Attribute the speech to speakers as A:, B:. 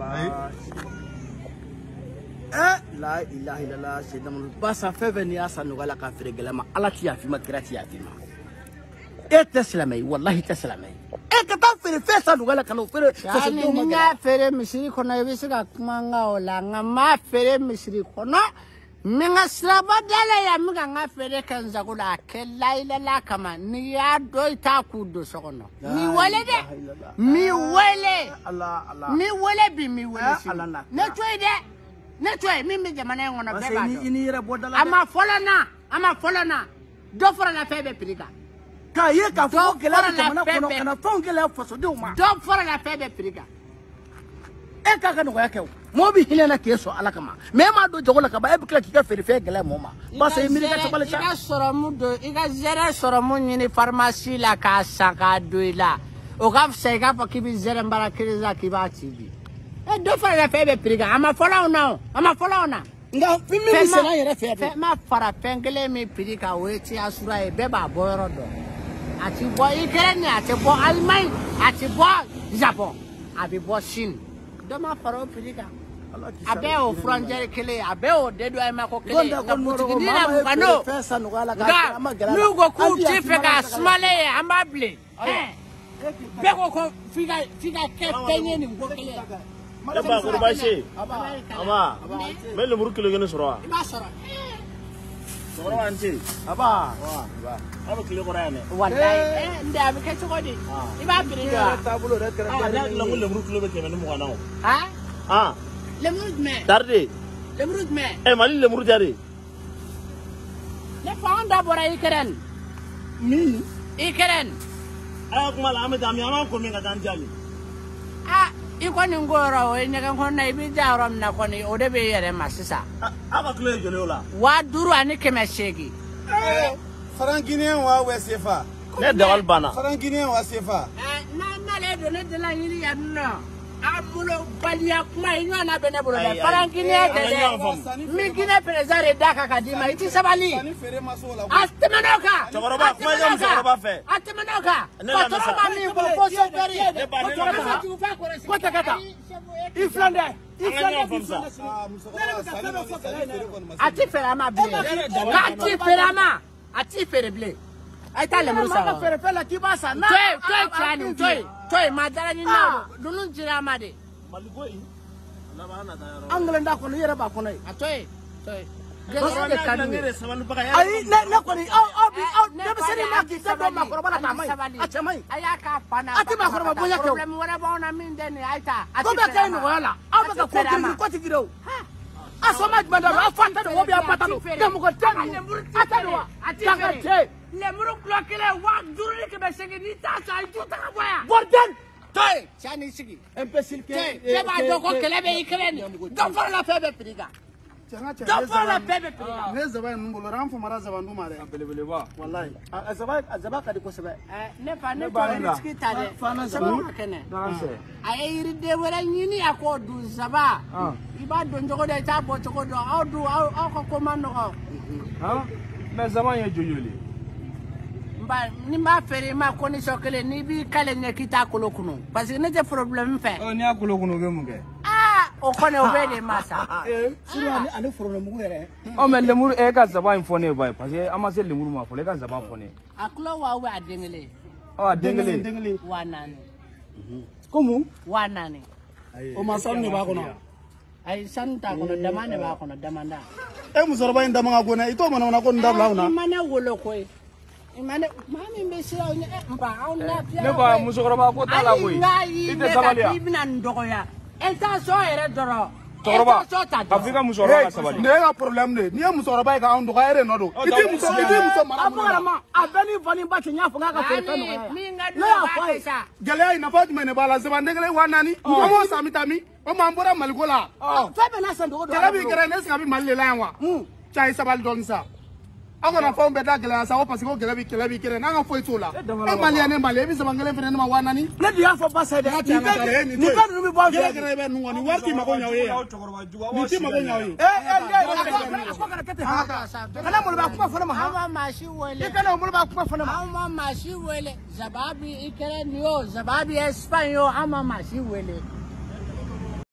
A: La ilaha illallah c'est dans le bas ça fait venir ça nous la ka fere gelama ala ti afima kirati afima e teslamay wallahi teslamay e ka ta fere fe ça nous la ka no fere
B: ça ni nya fere misiri kono e bisiga kumanga ola ngama fere misiri kono minga slaba dala ya minga nga fere kanza kula kella ilala kama ni ya do ta kudo sokono mi wele de mi wele
A: Allah Allah
B: mi wele bi mi wele ne toy de ne toy mi jamana ngona beba
A: ini yere bodala
B: ama folana do fora la febe prika
A: ka ye ka fo kala jamana kono kana tongela faso de uma
B: do fora la febe prika
A: e ka ka no yake mo bi hilena keso ala kama me ma do jogola ka ba e bikla ki ka fere fe gele mo ma ba se mi ka tabale cha
B: iga soromu do iga zere soromu ni pharmacie la ka saka do ila o ka fsega pa ki bi zere mbara kriza ki ba tibi e do fara la febe priga ama fola ona
A: nga fimi sera yere fe
B: ma fara pengele mi priga weti asura e be ba boyro do ati bo ikere ni ati bo almai ati bo japon abi bo shin do ma fara priga abe o frangere kele abe o dedo ay mako kele
A: na
B: mutigina mukano
A: fesa no gala ka magala
B: nugo ku tifega smale ambable beko ko figa ke penye ni ngokele
C: eba kurbashi ama mele muru kilo gene soro
B: ba soro
C: soro anti
A: aba
C: aba kilo korane
B: wallahi nda abi ke chokodi iba birido
A: tabulo re tere
C: la muru kilo be kemene mu kana
B: ha le muru me
C: tarde
B: le muru me
C: e mali le muru jare
B: le fanda bora ikeren
A: mi
B: ikeren
C: ay kuma la amata mi ama ko mi ngata njali
B: iko ni ngoro e nyaga ngona ibi jarom na ko ni ode be yere masisa
C: aba kilo jole ola
B: wa duru ani kemeshegi
D: Franguinien wa wesefa
C: ne dawal bana
D: Franguinien wa sefa
B: na le do ne de la yiri ya no amulo balia kuma inyo na bene bolo da Franguinien de mi gine prezare daka kadima iti sabali astemenoka
C: togoroba kuma jam togoroba fe
B: astemenoka togoroba mi bo so beri
A: ko ta kata iflande
B: ati ferama ble ati ferble ay ta le musa
A: fere la kibasa na
B: toy madara ni na dunun jira ma de
C: maligo yi na bana da yaro
A: angle nda ko yere ba ko nay
B: toy
A: ay na ko ni ne be seri na ki da do ma ko bana ta mai achamai
B: ayaka pana
A: ati ma ko ba boya ko
B: problem wala ba ona min de ni aita
A: ko ba kai no wala aba ka ko ti gido asoma gbanda afanta do obi apata do dem ko tani atado atagate
B: le muru klokele wa duri ke be segi ni ta sa ju ta boya
A: borden
B: toy chani sigi
A: imbécile
B: ke ba do ko kele be ikreni do for la febe priga do for la febe priga
D: ne zaba ngolo ran fo mara zaba ndu mare
A: belebele ba wallahi azaba ka di ko sebe
B: ne fa ne to ni ski tade sama kene ay iri de wala nyini akodu zaba iba do njogo de ta bo choko do audu au ko mano ko
C: na zaman ya joyole
B: ni ma fere ma ko ni sokele ni bi kale ne kita kolokunu parce que ne te problème fait
D: ni akolokunu ge mu ge
B: o ko ne o be de masa
A: suru ani problème mu yere
E: o men le muru e ka zaba infone bay parce que amase le muru ma fo le ka zaba fone
B: aklo wa we adengele
E: o dengele
B: wanani
A: komu
B: wanani
D: o ma san ne ba ko no
B: ay santa ko damane ba ko damanda
D: e musoroba inda manga ko na ito mana ko ndabla una
B: mana wolo koy imane mami mbesira mba auna pia
E: ne ba musokoroba ko tala koy
B: ite sabalia ibina ndogoya enta so ere doro
E: toroba afrika musokoroba sabali
D: ne ga problem ne ni musoroba ka on doga ere no do iti muso mara
A: ma abeni vani ba tinya fo ga fere no
B: no ya fa
D: gele ina fa me ne bala zeba ndegele wanani o samitami o mambora malgola
A: febe na sando do
D: gele bi gere ne ska bi malela yanwa chai sabal don sa agora fa umbe da gele sa o pasiko gele bi kere na ga fo itola e maliane male bi zeba ngele fere na wanani
A: ne dia fo ba sa de ni ka no mi ba
D: gele gele be nu ngoni warti ma ko nyawe ya ni ti ma ko nyawe
A: ko kana kete ha kana mo ba kuma fona ma
B: ha ma shi wele
A: kana mo ba kuma fona
B: ma ma shi wele zababi ikere niyo zababi espanyo ama ma shi wele